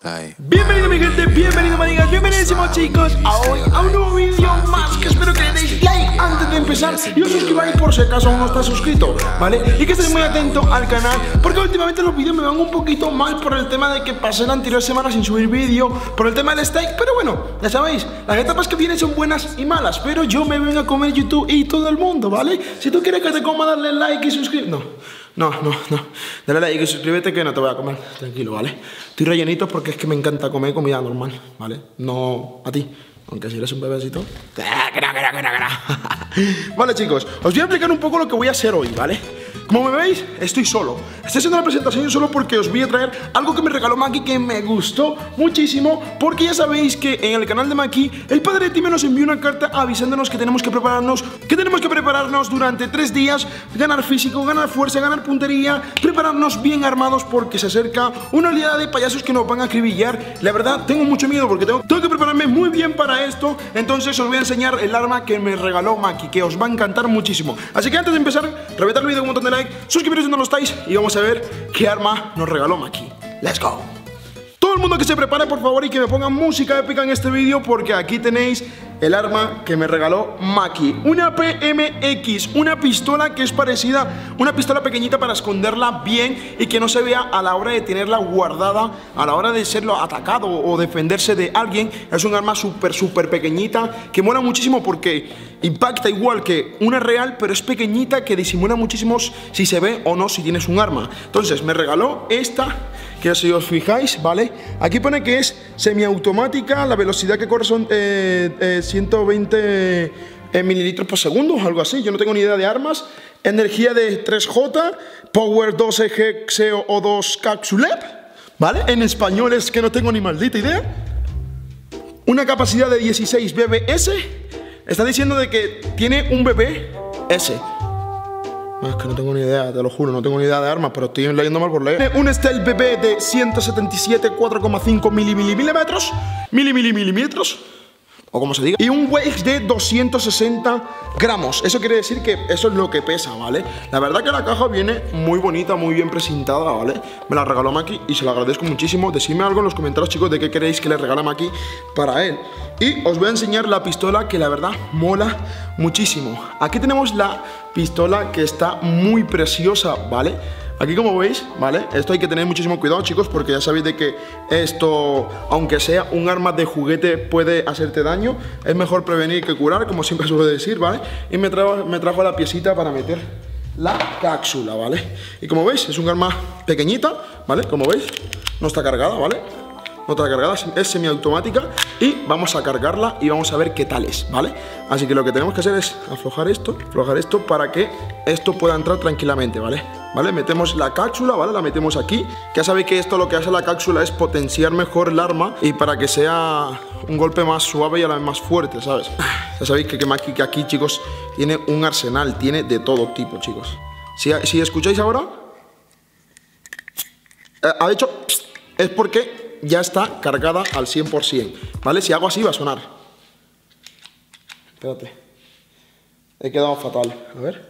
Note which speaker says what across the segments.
Speaker 1: Bienvenido mi gente, bienvenido manigas, bienvenidísimos chicos a hoy a un nuevo vídeo más, que espero que le deis like antes de empezar y os suscribáis por si acaso aún no estás suscrito, ¿vale? Y que estéis muy atentos al canal, porque últimamente los vídeos me van un poquito mal por el tema de que pasé la anterior semana sin subir vídeo, por el tema del strike, pero bueno, ya sabéis, las etapas que vienen son buenas y malas, pero yo me vengo a comer YouTube y todo el mundo, ¿vale? Si tú quieres que te coma, darle like y suscríbete. No, dale like y suscríbete que no te voy a comer, tranquilo, ¿vale? Estoy rellenito porque es que me encanta comer comida normal, ¿vale? No a ti, aunque si eres un bebecito. Vale, chicos, os voy a explicar un poco lo que voy a hacer hoy, ¿vale? Como me veis, estoy solo. Estoy haciendo la presentación solo porque os voy a traer algo que me regaló Maki que me gustó muchísimo. Porque ya sabéis que en el canal de Maki, el padre de Time nos envió una carta avisándonos que tenemos que prepararnos durante 3 días. Ganar físico, ganar fuerza, ganar puntería, prepararnos bien armados porque se acerca una oleada de payasos que nos van a acribillar. La verdad, tengo mucho miedo porque tengo que prepararme muy bien para esto. Entonces os voy a enseñar el arma que me regaló Maki, que os va a encantar muchísimo. Así que antes de empezar, reventar el vídeo con un montón de like, suscribiros si no lo estáis y vamos a ver qué arma nos regaló Maki. Let's go. Todo el mundo que se prepare por favor y que me pongan música épica en este vídeo porque aquí tenéis el arma que me regaló Maki. Una PMX, una pistola que es parecida, una pistola pequeñita para esconderla bien y que no se vea a la hora de tenerla guardada, a la hora de serlo atacado o defenderse de alguien. Es un arma súper pequeñita que mola muchísimo porque impacta igual que una real, pero es pequeñita que disimula muchísimo si se ve o no si tienes un arma. Entonces me regaló esta, que si os fijáis, ¿vale? Aquí pone que es semiautomática, la velocidad que corre son 120 mililitros por segundo, algo así, yo no tengo ni idea de armas. Energía de 3J, Power 12G CO2 Capsulep, ¿vale? En español es que no tengo ni maldita idea. Una capacidad de 16 BBS. Está diciendo de que tiene un BBS. Es que no tengo ni idea, te lo juro, no tengo ni idea de armas, pero estoy leyendo mal por leer. Tiene un Stealth BB de 177 4,5 milímetros, o como se diga, y un weight de 260 gramos. Eso quiere decir que eso es lo que pesa, ¿vale? La verdad que la caja viene muy bonita, muy bien presentada, ¿vale? Me la regaló Maki y se lo agradezco muchísimo. Decidme algo en los comentarios, chicos, de qué queréis que le regale Maki para él. Y os voy a enseñar la pistola que la verdad mola muchísimo. Aquí tenemos la pistola que está muy preciosa, ¿vale? Aquí como veis, ¿vale? Esto hay que tener muchísimo cuidado, chicos, porque ya sabéis de que esto, aunque sea un arma de juguete, puede hacerte daño. Es mejor prevenir que curar, como siempre suelo decir, ¿vale? Y me trajo la piecita para meter la cápsula, ¿vale? Y como veis, es un arma pequeñita, ¿vale? Como veis, no está cargada, ¿vale? No está cargada, es semiautomática y vamos a cargarla y vamos a ver qué tal es, ¿vale? Así que lo que tenemos que hacer es aflojar esto para que esto pueda entrar tranquilamente, ¿vale? ¿Vale? Metemos la cápsula, ¿vale? La metemos aquí. Ya sabéis que esto lo que hace la cápsula es potenciar mejor el arma y para que sea un golpe más suave y a la vez más fuerte, ¿sabes? Ya sabéis que Maki aquí, chicos, tiene un arsenal, tiene de todo tipo, chicos. Si escucháis ahora, ha dicho, es porque ya está cargada al 100%, ¿vale? Si hago así va a sonar. Espérate. He quedado fatal. A ver.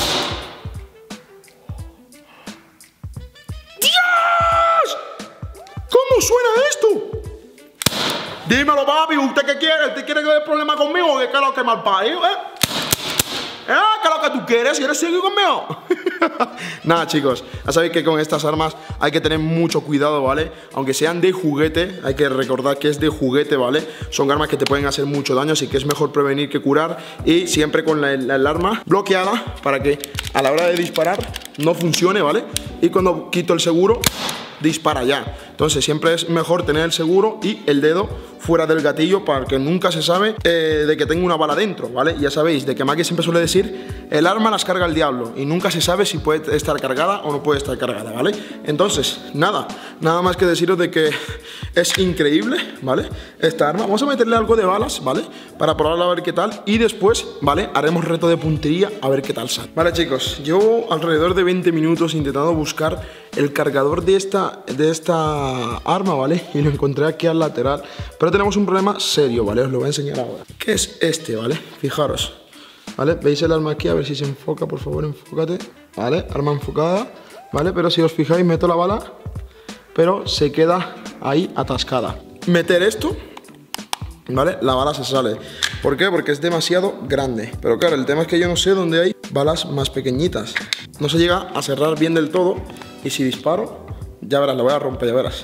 Speaker 1: ¡Dios! ¿Cómo suena esto? Dímelo, papi. ¿Usted qué quiere? ¿Usted quiere que haya problema conmigo? ¿Qué es lo que mal país, ¿qué es lo que tú quieres? ¿Quieres seguir conmigo? Nada, chicos, ya sabéis que con estas armas hay que tener mucho cuidado, ¿vale? Aunque sean de juguete, hay que recordar que es de juguete, ¿vale? Son armas que te pueden hacer mucho daño, así que es mejor prevenir que curar. Y siempre con el arma bloqueada para que a la hora de disparar no funcione, ¿vale? Y cuando quito el seguro, dispara ya. Entonces siempre es mejor tener el seguro y el dedo fuera del gatillo para que nunca se sabe de que tengo una bala dentro, ¿vale? Ya sabéis, de que Maki siempre suele decir, el arma las carga el diablo y nunca se sabe si puede estar cargada o no puede estar cargada, ¿vale? Entonces, nada más que deciros de que es increíble, ¿vale? Esta arma, vamos a meterle algo de balas, ¿vale? Para probarla a ver qué tal y después, ¿vale? Haremos reto de puntería a ver qué tal sale. Vale, chicos, llevo alrededor de 20 minutos intentando buscar el cargador de esta arma, ¿vale? Y lo encontré aquí al lateral, pero tenemos un problema serio, ¿vale? Os lo voy a enseñar ahora. ¿Qué es este, ¿vale? Fijaros, ¿vale? ¿Veis el arma aquí? A ver si se enfoca, por favor, enfócate, ¿vale? Arma enfocada, ¿vale? Pero si os fijáis, meto la bala, pero se queda ahí atascada. Meter esto, ¿vale? La bala se sale. ¿Por qué? Porque es demasiado grande. Pero claro, el tema es que yo no sé dónde hay balas más pequeñitas. No se llega a cerrar bien del todo. Y si disparo, ya verás, la voy a romper, ya verás.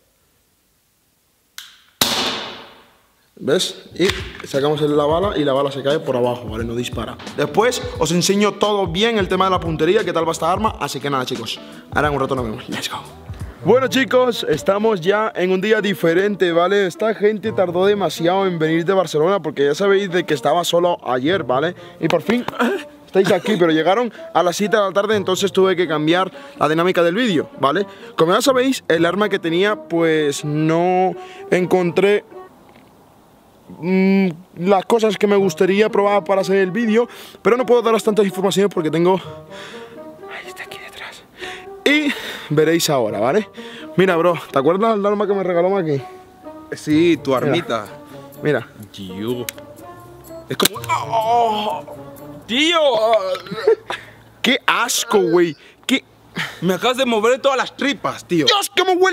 Speaker 1: ¿Ves? Y sacamos la bala y la bala se cae por abajo, ¿vale? No dispara. Después os enseño todo bien el tema de la puntería, qué tal va esta arma. Así que nada, chicos, ahora en un rato nos vemos. Let's go. Bueno, chicos, estamos ya en un día diferente, ¿vale? Esta gente tardó demasiado en venir de Barcelona porque ya sabéis de que estaba solo ayer, ¿vale? Y por fin estáis aquí, pero llegaron a las 7 de la tarde, entonces tuve que cambiar la dinámica del vídeo, ¿vale? Como ya sabéis, el arma que tenía, pues no encontré las cosas que me gustaría probar para hacer el vídeo, pero no puedo daros tantas informaciones porque tengo... Ahí está aquí detrás. Y veréis ahora, ¿vale? Mira, bro, ¿te acuerdas del arma que me regaló Maki?
Speaker 2: Sí, tu armita.
Speaker 1: Mira.
Speaker 2: Tío. Es como... ¡Oh! ¡Tío!
Speaker 1: ¡Qué asco, güey! ¡Qué...
Speaker 2: Me acabas de mover todas las tripas, tío.
Speaker 1: ¡Dios, cómo huele!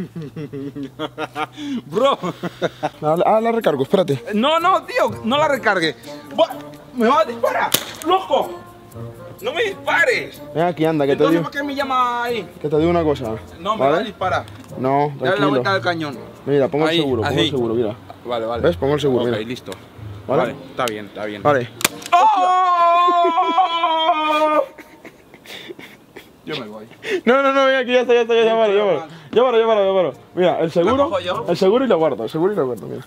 Speaker 2: Bro.
Speaker 1: La recargo, espérate.
Speaker 2: No, tío, no la recargue. Me va a disparar, loco. No me dispares.
Speaker 1: Ven aquí, anda, que
Speaker 2: Entonces,
Speaker 1: te digo...
Speaker 2: ¿por qué me llama ahí?
Speaker 1: Que te digo una cosa.
Speaker 2: No, me va a disparar.
Speaker 1: No,
Speaker 2: Dale la
Speaker 1: tranquilo.
Speaker 2: vuelta del cañón.
Speaker 1: Mira, pongo
Speaker 2: Ahí,
Speaker 1: el seguro, pongo
Speaker 2: así.
Speaker 1: el seguro, mira.
Speaker 2: Vale.
Speaker 1: ¿Ves? Pongo el seguro,
Speaker 2: Ok,
Speaker 1: mira.
Speaker 2: listo.
Speaker 1: ¿Vale?
Speaker 2: Vale, está bien.
Speaker 1: Vale.
Speaker 2: ¡Oh! Yo me voy.
Speaker 1: No, ven aquí, ya está, llévalo. Mira, el seguro.
Speaker 2: ¿La cojo yo?
Speaker 1: El seguro y lo guardo, mira.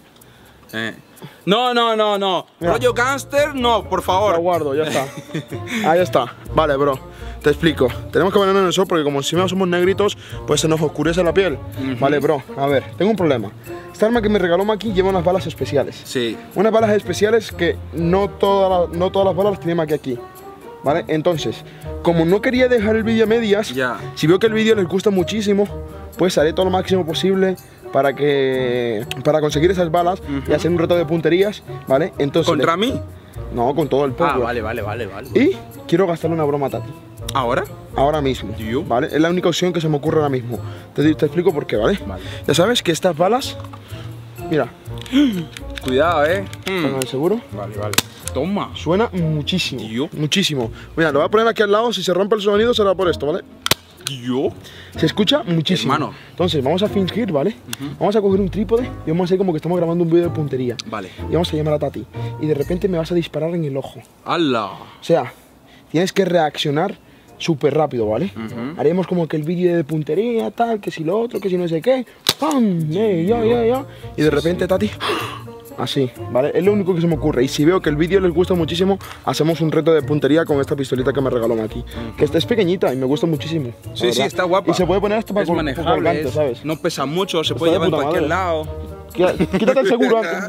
Speaker 2: No.
Speaker 1: Mira.
Speaker 2: Rollo gangster, no, por favor.
Speaker 1: Lo guardo, ya está. Ahí está. Vale, bro. Te explico. Tenemos que ponernos en el sol porque como encima somos negritos, pues se nos oscurece la piel. Vale, bro. A ver, tengo un problema. Esta arma que me regaló Maki lleva unas balas especiales.
Speaker 2: Sí.
Speaker 1: Unas balas especiales que no todas las balas las tiene Maki aquí. ¿Vale? Entonces, como no quería dejar el vídeo a medias, si veo que el vídeo les gusta muchísimo, pues haré todo lo máximo posible para conseguir esas balas y hacer un reto de punterías, ¿vale? Entonces,
Speaker 2: ¿Contra mí?
Speaker 1: No, con todo el pueblo.
Speaker 2: Vale.
Speaker 1: Y quiero gastarle una broma a Tati.
Speaker 2: ¿Ahora?
Speaker 1: Ahora mismo, ¿vale? Es la única opción que se me ocurre ahora mismo. Te explico por qué, ¿vale? Ya sabes que estas balas... Mira.
Speaker 2: Cuidado,
Speaker 1: Con el seguro.
Speaker 2: Vale. Toma.
Speaker 1: Suena muchísimo. Muchísimo. Mira, lo voy a poner aquí al lado. Si se rompe el sonido será por esto, ¿vale? Se escucha muchísimo.
Speaker 2: Hermano.
Speaker 1: Entonces vamos a fingir, ¿vale? Vamos a coger un trípode y vamos a hacer como que estamos grabando un vídeo de puntería.
Speaker 2: Vale.
Speaker 1: Y vamos a llamar a Tati. Y de repente me vas a disparar en el ojo.
Speaker 2: ¡Hala!
Speaker 1: O sea, tienes que reaccionar súper rápido, ¿vale? Haremos como que el vídeo de puntería, tal, que si lo otro, que si no sé qué. ¡Pam! Ya. Y de repente, Tati... Así, ¿vale? Es lo único que se me ocurre. Y si veo que el vídeo les gusta muchísimo, hacemos un reto de puntería con esta pistolita que me regaló Maki. Que esta es pequeñita y me gusta muchísimo.
Speaker 2: Sí, está guapa.
Speaker 1: Y se puede poner hasta para
Speaker 2: manejable,
Speaker 1: ¿sabes?
Speaker 2: No pesa mucho, se puede llevar en cualquier lado.
Speaker 1: Quítate el seguro antes.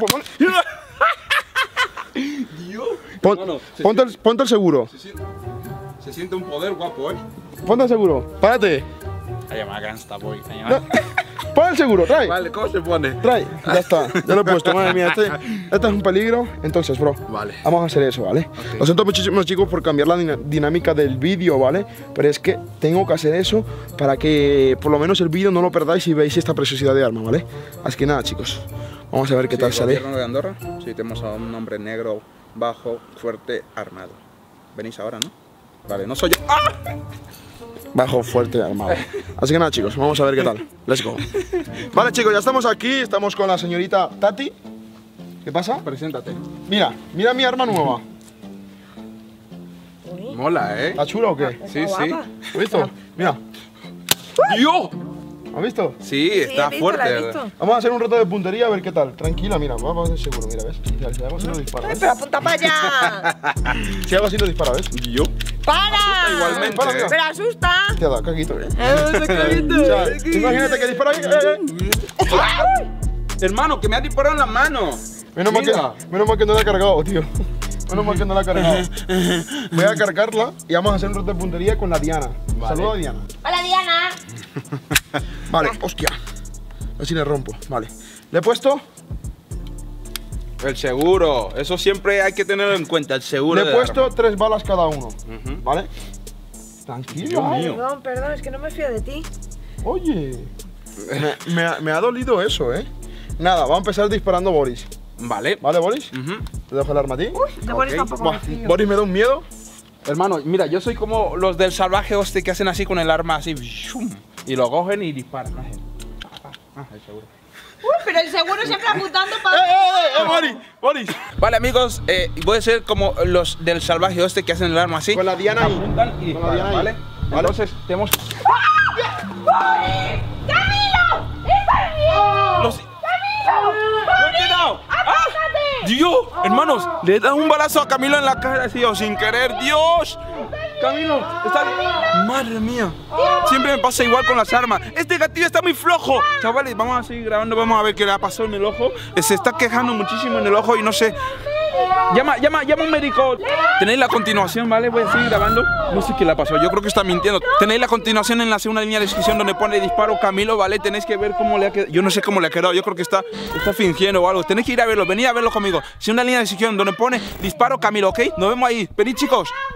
Speaker 1: Ponte el seguro.
Speaker 2: Se siente un poder guapo,
Speaker 1: Ponte el seguro. Párate. Pon el seguro, trae.
Speaker 2: Vale, ¿cómo se pone?
Speaker 1: Trae, ya está, ya lo he puesto, madre mía, este es un peligro. Entonces, bro, vamos a hacer eso, ¿vale? Okay. Lo siento muchísimo, chicos, por cambiar la dinámica del vídeo, ¿vale? Pero es que tengo que hacer eso para que por lo menos el vídeo no lo perdáis y veáis esta preciosidad de arma, ¿vale? Así que nada, chicos, vamos a ver qué tal sale.
Speaker 2: ¿El gobierno de Andorra? Sí, tenemos a un hombre negro, bajo, fuerte, armado. Venís ahora, ¿no? Vale, no soy yo. ¡Ah!
Speaker 1: Bajo, fuerte, armado. Así que nada, chicos, vamos a ver qué tal. Let's go. Vale, chicos, ya estamos aquí. Estamos con la señorita Tati. ¿Qué pasa?
Speaker 2: Preséntate.
Speaker 1: Mira mi arma nueva.
Speaker 2: Mola,
Speaker 1: ¿Está chula o qué?
Speaker 2: Sí.
Speaker 1: ¿Has visto? Mira.
Speaker 2: ¡Dios!
Speaker 1: ¿Has visto?
Speaker 2: Sí, está fuerte.
Speaker 1: Vamos a hacer un reto de puntería a ver qué tal. Tranquila, mira, vamos a hacer seguro, mira, ¿ves? Si hago así no dispara, ¿ves?
Speaker 3: ¡Pero apunta para allá!
Speaker 1: Si hago así no dispara, ¿ves?
Speaker 2: ¿Yo?
Speaker 3: ¡Para!
Speaker 2: Igualmente.
Speaker 3: ¡Pero asusta!
Speaker 1: Te ha dado caquito, ¿eh?
Speaker 3: ¡Caquito!
Speaker 1: O sea, imagínate que dispara ahí.
Speaker 2: Hermano, que me ha disparado en la mano.
Speaker 1: Menos mal que no la he cargado, tío. Menos mal que no la he cargado. Voy a cargarla y vamos a hacer un reto de puntería con la Diana. Saluda a Diana.
Speaker 3: ¡Hola, Diana!
Speaker 1: Vale, hostia. Así le rompo, vale. Le he puesto...
Speaker 2: El seguro, eso siempre hay que tenerlo en cuenta, el seguro.
Speaker 1: Le he puesto 3 balas cada uno, ¿vale? Tranquilo.
Speaker 3: Perdón, es que no me fío de ti.
Speaker 1: Oye, me ha dolido eso, ¿eh? Nada, vamos a empezar disparando Boris.
Speaker 2: Vale.
Speaker 1: ¿Vale, Boris?
Speaker 2: Ujú.
Speaker 1: Te dejo el arma a ti.
Speaker 3: De Boris tampoco me
Speaker 1: Buah,
Speaker 3: fío.
Speaker 1: Boris me da un miedo.
Speaker 2: Hermano, mira, yo soy como los del salvaje hostia que hacen así con el arma así. ¡Shum! Y lo cogen y disparan. Seguro.
Speaker 3: Pero el seguro siempre apuntando para...
Speaker 1: Boris! ¡Boris!
Speaker 2: Vale, amigos, voy a ser como los del salvaje hostia que hacen el arma así.
Speaker 1: Con la diana ahí.
Speaker 2: Apuntan y
Speaker 1: Con la
Speaker 2: disparan,
Speaker 1: diana ahí.
Speaker 2: ¿vale?
Speaker 1: Vale.
Speaker 2: Entonces, tenemos...
Speaker 3: ¡Camilo! ¡Estás bien!
Speaker 2: Los... ¡Camilo! ¡Dios! Hermanos, le da un balazo a Camilo en la cara, tío, sin querer. ¡Dios! Camilo, está... Madre mía. Siempre me pasa igual con las armas. Este gatillo está muy flojo. Chavales, vamos a seguir grabando, vamos a ver qué le ha pasado en el ojo. Se está quejando muchísimo en el ojo y no sé... Llama a un médico. Tenéis la continuación, ¿vale? Voy a seguir grabando. No sé qué le ha pasado, yo creo que está mintiendo. Tenéis la continuación en la segunda línea de descripción donde pone disparo Camilo, ¿vale? Tenéis que ver cómo le ha quedado. Yo no sé cómo le ha quedado, yo creo que está fingiendo o algo. Tenéis que ir a verlo, venid a verlo conmigo. Segunda línea de descripción donde pone disparo Camilo, ¿ok? Nos vemos ahí. Venid, chicos.